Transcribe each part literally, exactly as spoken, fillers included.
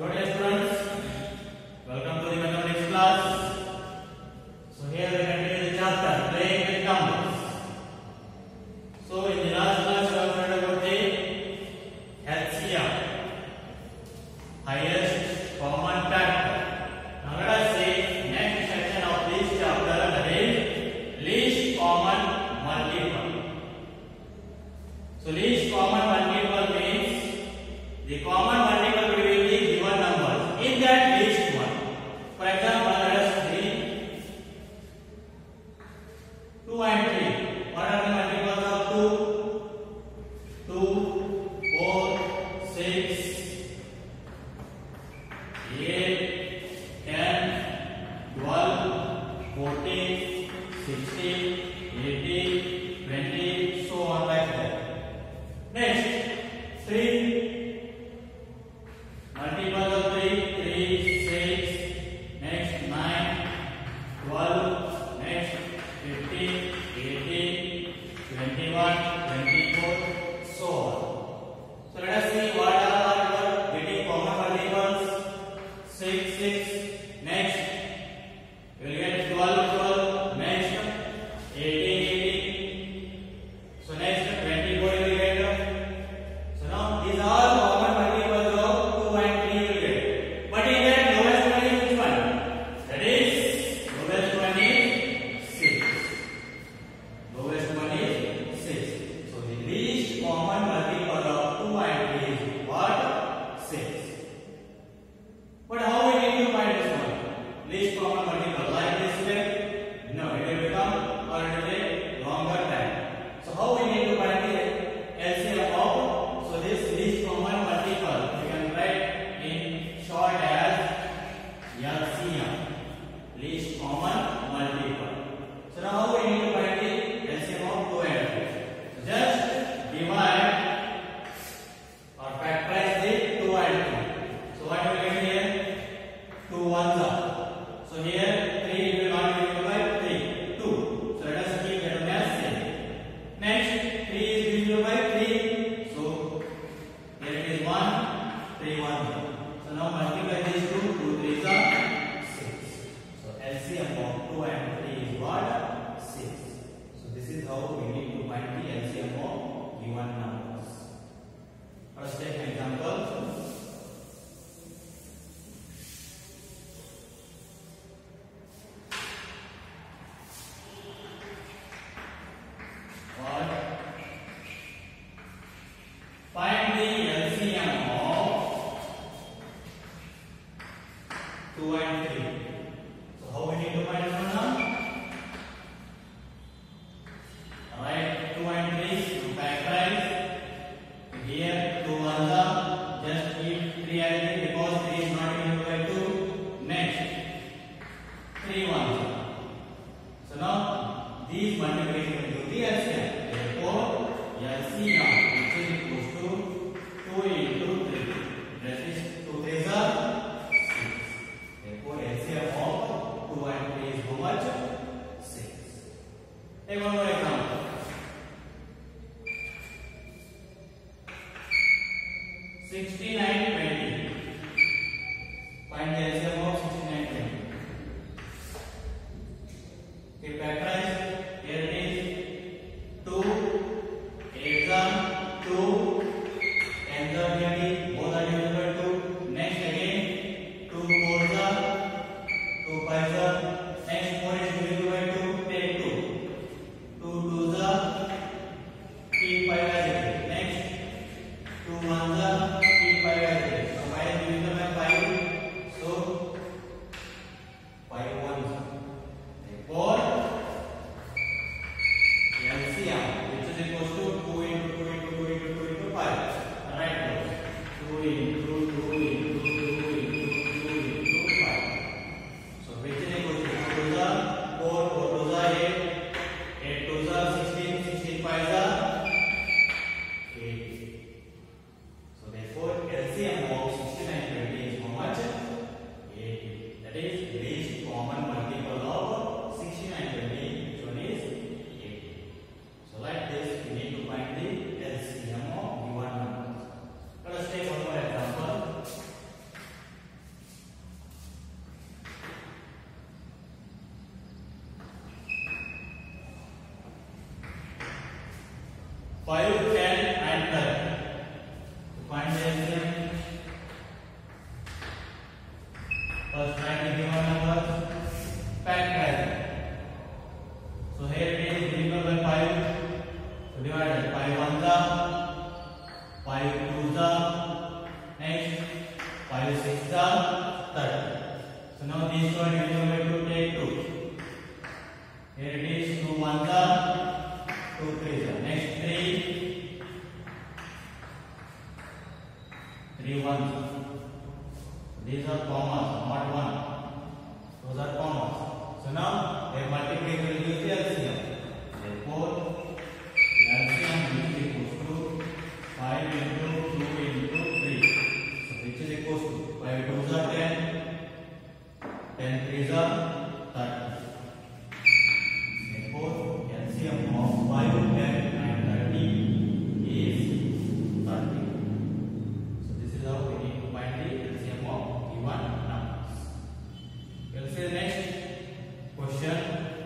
dear students, welcome to the mathematics class. So here we continue the chapter playing with numbers. So in the last class we have learned about the H C M, highest common factor. Now let us see next section of this chapter, that is least common multiple. So least common multiple means the common multiple between the given numbers in that least one. For example, let us see two and three. What are the multiples of two? two, four, six, eight, ten, twelve, fourteen, sixteen, eighteen, twenty, so on like that. Next, three. Multiples of three, three, six, next nine, twelve, next fifteen, eighteen, twenty-one, twenty-four, so on. So let us see what are our getting common multiples. six, six, next we will get twelve, twelve, next eighteen, eighteen, so next twenty-four we will get. So now these are common multiples of two and three will get. But in that lowest one is which one? That is lowest one is six. Lowest one is six. So the least common multiple of two and three is what? six. But how we need to find this one? Least common multiple like this way? No, it will become or it will take longer time. So how we need to find the L C M of? So this least common multiple we can write in short as L C M, least common multiple. So now how we need to find the L C M of two and three? Just divide or factorize the two and three. So what we get here? two ones are. So here three will not be divisible by three. two. So let us keep that as same. Next, three is divisible by three. So here it is one, three, one. So now multiply these two, two threes are six. So L C M of two and three is what? six. So this is how we need to find the L C M of given numbers. Let's take an example. Find the L C M of two and three. So how we need to find this one now? Alright, two and three to factorize. Here two ones are, just keep three as it is because three is not divisible by two. Next, three ones are. So now these multiplication will give the L C M. Therefore, L C M which is equals to two into three. That is two threes are six. Therefore, L C M of two and three is how much? six. Take one more example. sixty-nine, twenty. Find the L C M of sixty-nine, twenty. Okay, factorize. Here it is two, eight are two, ten are twenty, both are divisible by two. Next again, two fours are, two fives are. Next four is divisible by two, take two. Two twos are, keep five as it is. Next, two ones are, keep five as it is. So five is divisible by five, so five ones. Therefore, L C M which is equals to two into two into two into two into five. Alright, two into two into two into two into five. So which is equals to two twos are four, four twos are eight, eight twos are sixteen, sixteen fives are five, ten and thirty. To find the L C M, first write the given numbers, factorize them. So here it is divided by five. So divided five ones are, five twos are, next five sixes are thirty. So now these two are divided to take two. Here it is two ones are, two threes are, next three, three ones. These are commas, not one. Those are commas. So now their multiplication will use the L C M. Therefore, the L C M is equals to five into two into three. So which is equals to five twos are ten, ten threes are thirty. Therefore, L C M of five, ten and thirty is thirty. So this is how we need to find the L C M of given numbers. We will see the next question.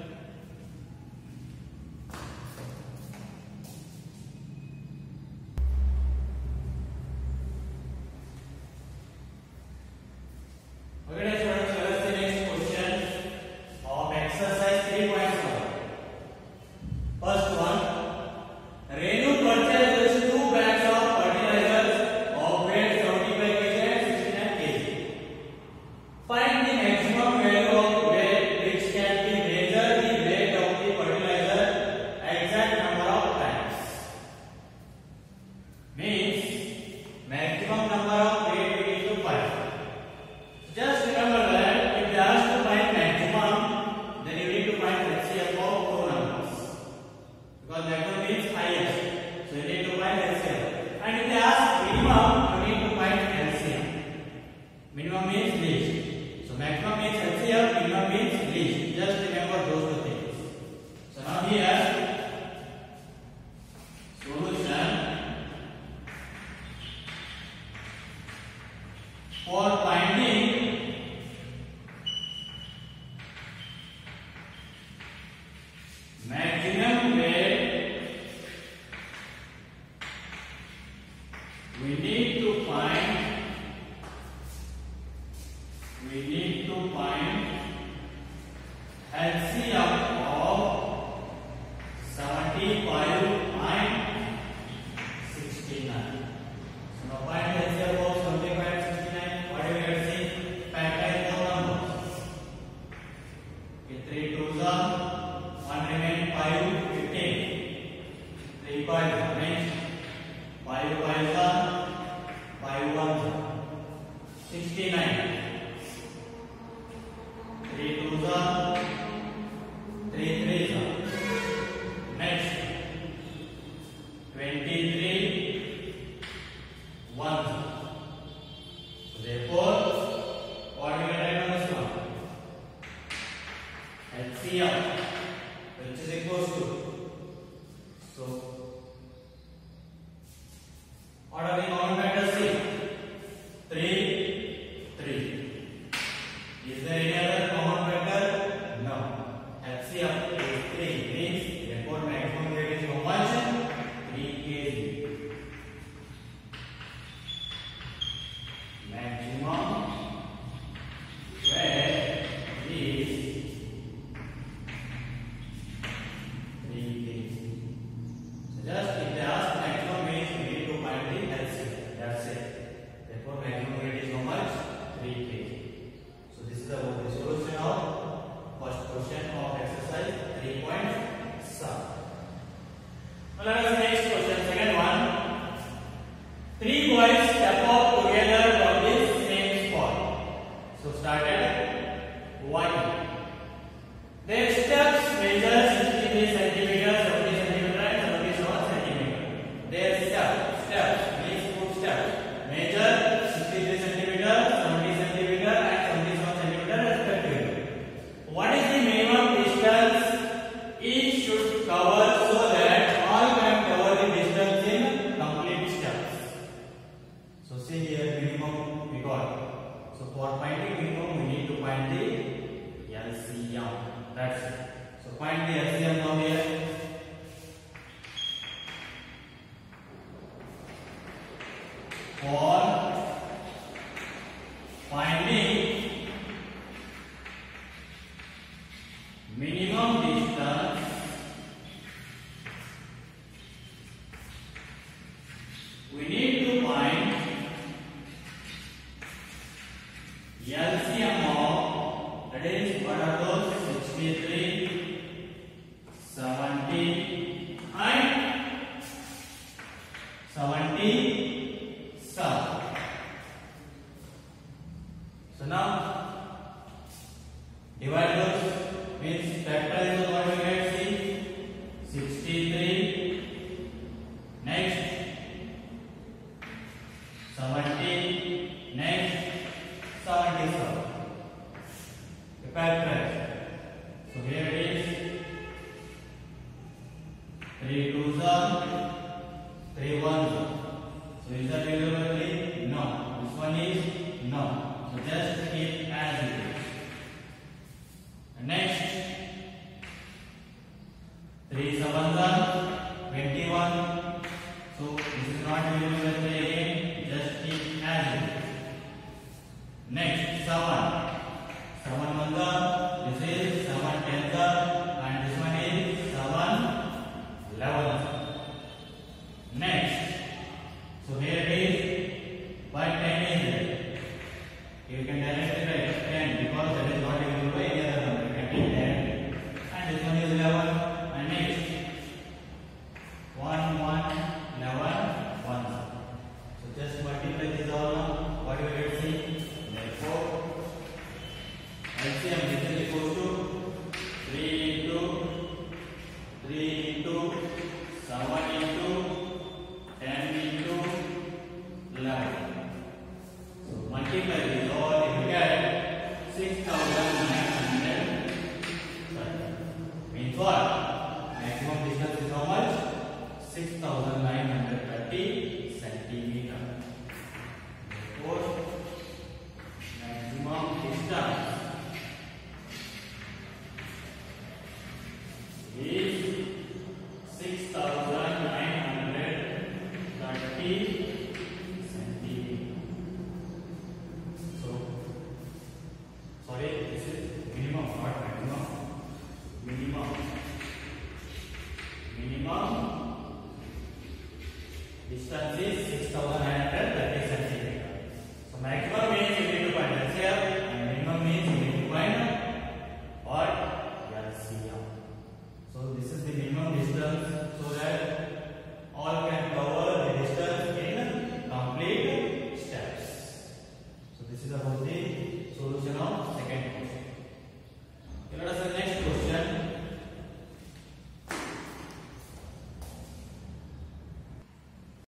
Okay, next one. So let's see the next question of exercise three point seven. First one, Renu purchases two bags of fertilizers of weight seventy-five kilograms and sixty-nine kilograms. Find the maximum value of weight which can be measured the weight of the fertilizer exact number of times. Means maximum number of weight we need to find. Just remember that if they ask to find maximum, then you need to find L C M of two numbers. Because maximum means highest. So you need to find L C M. And if they ask minimum, you need to find L C M. Minimum means least. So maximum means L C M, minimum means least. Just remember those two things. So now here, solution for finding maximum weight, we need to find we need to find L C M of seventy-five and sixty-nine. So now find L C M of seventy-five and sixty-nine. What do we have to see? Factorize the numbers. Okay, three twos are, one remain, five, fifteen. Three five, next five fives are, five ones are, sixty-nine. Three twos are, three threes are, next twenty-three ones are. So therefore, what do we write on this one? L C M, which is equals to, so what are the common factors? See, three, three. Is there any other common factor? No. L C M is three, means therefore maximum weight is how much? three kilograms. Maximum weight is three kilograms. So just if they ask maximum means we need to find the L C M. They for finding minimum distance we need to find L C M of, that is, what are those? sixty-three, seventy and seventy-seven. So now divide those, means factorize what we get, see, sixty-three, next seventy, next seventy-seven. Factorize. So here it is three twos are three ones are. So is that divisible by three? No. This one is no. So just keep as it is. And next three sevens are twenty-one. So this is not divisible by three again. Just keep as it is. Next seven. seven ones are, this is seven tens are, and this one is seven elevens. Next, so here it is, but ten is there. You can directly write ten because that is not divisible by any other number. You can take ten, and this one is eleven. And next, one, one, eleven, one. So just multiply these all now. What do you get? See, therefore L C M is equal to three into three into seven into ten into eleven. So multiply these all, you get six thousand nine hundred thirty. Means what? Maximum distance is how much? six thousand nine hundred thirty centimeter. Therefore, maximum distance is six thousand nine hundred thirty centimeters. So, sorry, this is minimum, not maximum. Minimum. Minimum distance is six thousand nine hundred